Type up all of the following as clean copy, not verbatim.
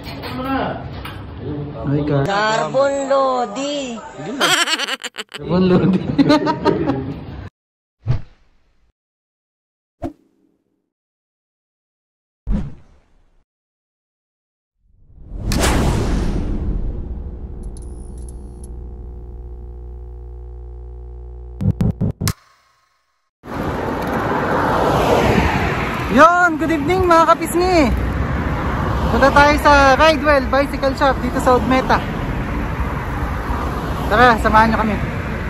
Carbon Lodi. Carbon Lodi. Yon, good evening mga kapisngi. Punta tayo sa Ridewell Bicycle Shop dito sa Metha. Tara, samahan nyo kami.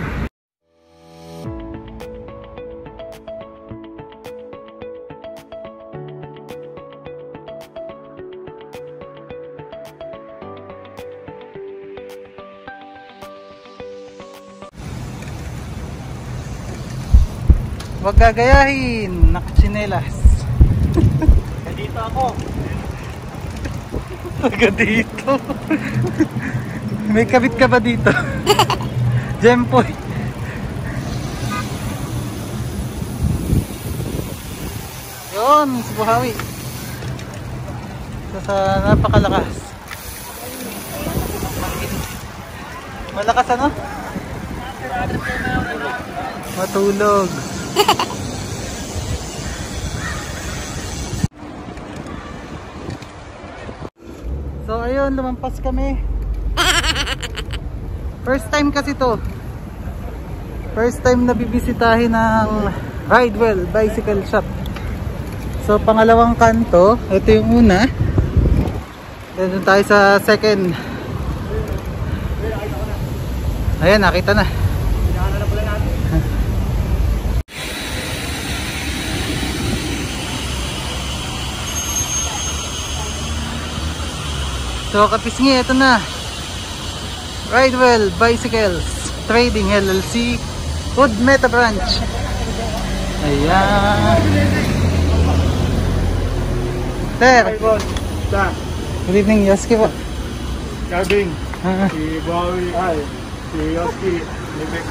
Huwag gagayahin, nakatsinelas. Dito ako. Taga dito. May kabit ka ba dito? Jempoy. Yun, si Buhawi. Sa napakalakas. Malakas ano? Matulog. So ayun, lumampas kami. First time kasi to. First time na bibisitahin ng Ridewell Bicycle Shop. So pangalawang kanto, ito yung una. Then tayo sa second. Ayan, nakita na. So kapisngi, ito na. Ridewell Bicycles Trading LLC Wood Metha Branch. Ayan. Sir, good evening, Yoski po. Carbing. Si Buhawi. Ay, si Yoski. Libek.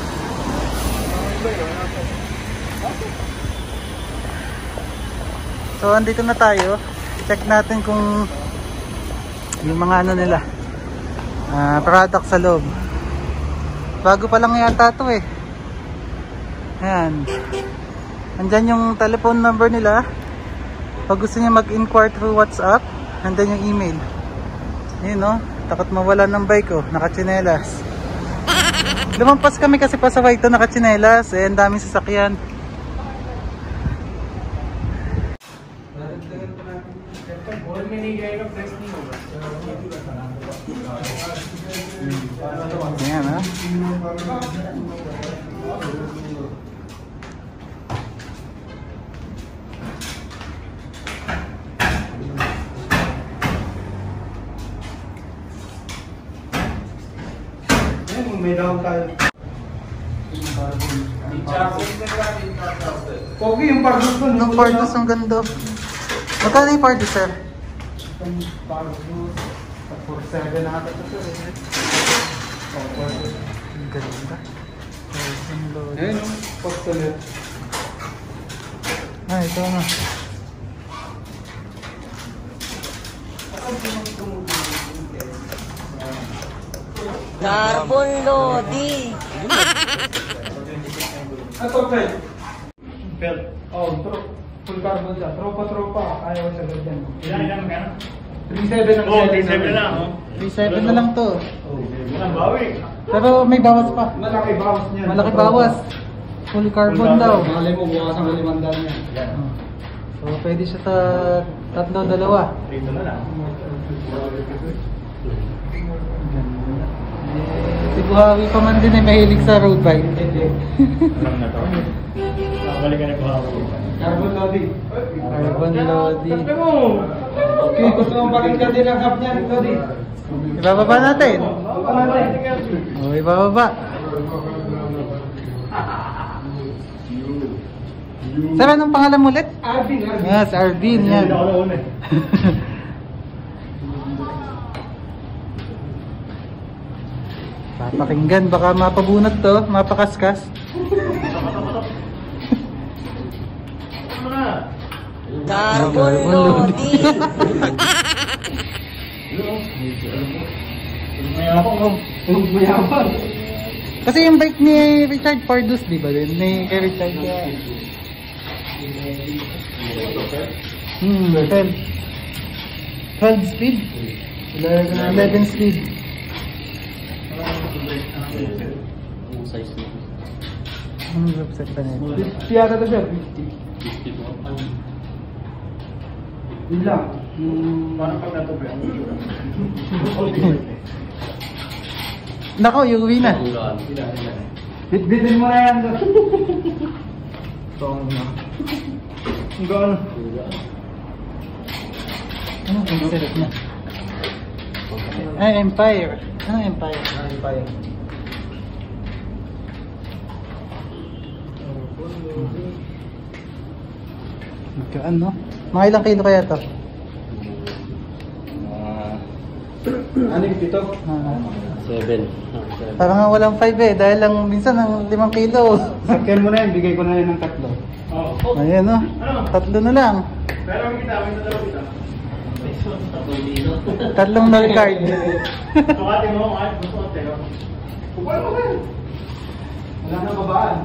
So andito na tayo. Check natin kung yung mga ano nila, product sa loob. Bago pa lang yata ito eh. Ayan. Andyan yung telephone number nila pag gusto niya mag-inquire through WhatsApp. Andyan yung email. Yun no, takot mawala ng bike ko, nakatsinelas. Lumampas kami kasi pasaway ito, nakatsinelas. Eh, ang daming sasakyan. Ayan ha. May daw tayo. Okay, yung Pardus ko. Yung Pardus ang ganda. Magkano yung Pardus, sir? Yung Pardus 4.7 na ata ito, sir. Ang ganda. Ayan yung postulit. Ah, ito nga. Carbon Lodi. Ito, belt. Belt. Oh, full carbon siya. Tropa. Ayaw sa belt yan. Ilan magkano? 3.7 ang 3.7 lang. 3.7 na lang to. Walang bawi. Pero may bawas pa. Malaki bawas niya. Malaki bawas. Full carbon daw. Malay mo, bukas ang 500 niya. So pwede siya sa 3-2. Dito na lang. Si Buhawi pa man din ay mahilig sa road bike. Alam na to. Balik ka na Buhawi. Carbon Lodi. Carbon Lodi. Sabi mo! Okay, gusto mo bakit ka din ang hap niya, Lodi? Ibababa natin. O, ibababa. Sir, anong pangalan mo ulit? Arvin. Yes, Arvin. Yan. Hindi ako nauna eh. Papakinggan, baka mapabunot to, mapakaskas. Carbon Lodi. Nako. Mayaman. Kasi yung bike ni Richard Pardus, di ba din? Ni kay Richard. 12 speed. 11 speed. Ang website pa nito. Piyata to siya, 50. Yun lang. Parang pag natubi. Nako, uuwi na. Bitbitin mo na yan. Ang gano'n. Ano ang sarap na? Ay, Empire. Ano Empire? Empire. Magkaan, no? Mga ilang kilo kaya to? Ano yung pito? 7. Parang nga walang 5 eh. Dahil lang minsan ng 5 kilo. Sakyan mo na yan, bigay ko na yan ng 3. Ayan, no? 3 na lang. Pero ang kita, may tatawag kita. 3 no card. Tukati mo, kahit gusto ko tayo. Kupal mo kayo. Wala nang babaan.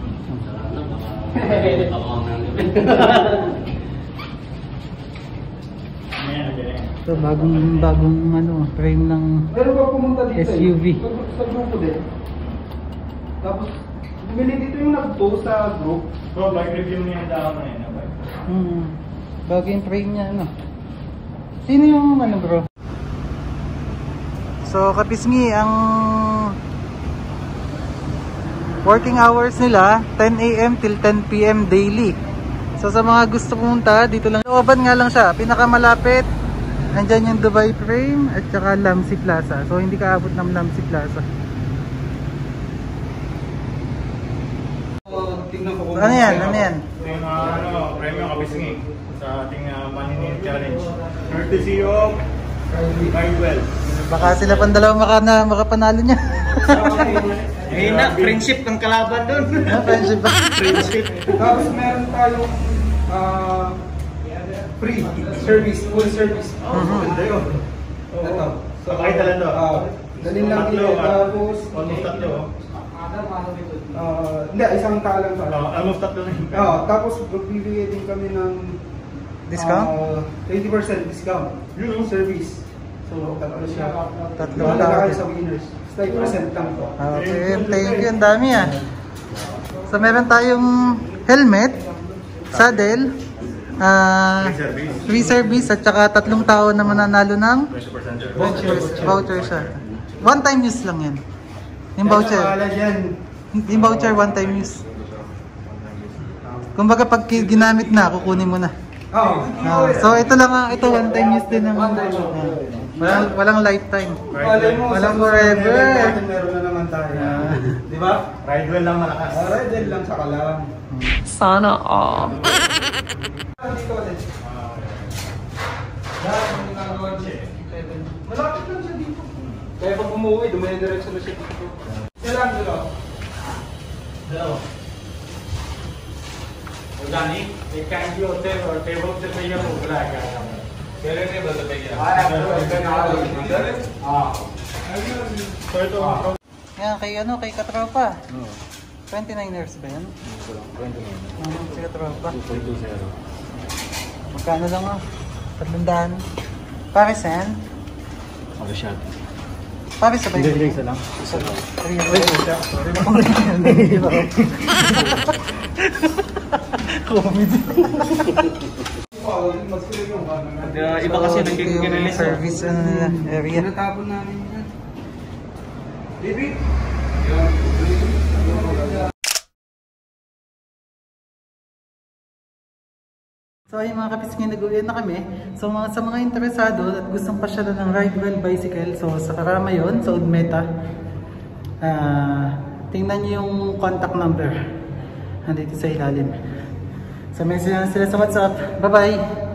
So, bagong ano, frame ng Pero pag pumunta dito SUV. Sa grupo din. Tapos, bumili dito yung nag-post sa group. Bro, mag-review mo yung daan mo yun. Bago yung frame niya, ano. Sino yung ano, bro? So, kapisngi, ang working hours nila 10 AM till 10 PM daily. So sa mga gusto pumunta, dito lang. Looban nga lang siya, pinakamalapit. Andyan yung Dubai Frame at saka Lamcy Plaza. So hindi ka abot ng Lamcy Plaza. Tingnan ko Ano yan? Ano yan? Ito yung premium kapisngi sa ating Money Challenge. Courtesy of Cardwell. Baka sila pang dalawa makapanalo niya. Ayun na, friendship ng kalaban doon. Friendship ba? Friendship. Tapos meron tayong free service, full service. Ganda yun. Ito. So, Ay, dala to. Dalhin lang Tatlo, dito. Tapos, almost tatlo. hindi, isang taalang pa. Almost tatlo na yun. Tapos magbibigay din kami ng Discount? 20% discount. Yun, Service. So, tatlo siya. Tatlo Wala tao. kayo sa winners. 5% lang to. Okay, thank you. Ang dami ah. So meron tayong helmet, saddle, free service at saka 3 tao na mananalo ng voucher siya. One time use lang yan. Yung voucher. Yung voucher one time use. Kumbaga pag ginamit na, kukunin mo na. So ito lang, ito one time use din ng walang lifetime. Walang forever. Meron na naman tayo. Di ba? Ridewell lang malakas. Ridewell lang sa kalang. Sana all. Dito ulit. Malapit lang siya dito. Kaya pag umuwi, dumediretso na siya dito. Kailan dito? Hello. Organic, it can be hotel or table से पे ये होगा क्या काम है? तेरे ने बता दिया। So ito. Yan, kay katropa. 29ers ba yan? 29. Si katropa. 2.20. Magkano lang ah? 300. Paris yan? Ano siya? Paris sabay. Hindi, isa lang. Sorry. Comedy. Iba kasi nagkikirelate. Service ano nila, area. Natapon namin yan. Baby! So ayun mga kapisngin, nag-uwi na kami. So sa mga interesado at gustong pasyalan ng Ridewell Bicycle, so sa Karama yun, sa Metha. Tingnan nyo yung contact number. Nandito sa ilalim. So message na sila sa WhatsApp. Bye bye!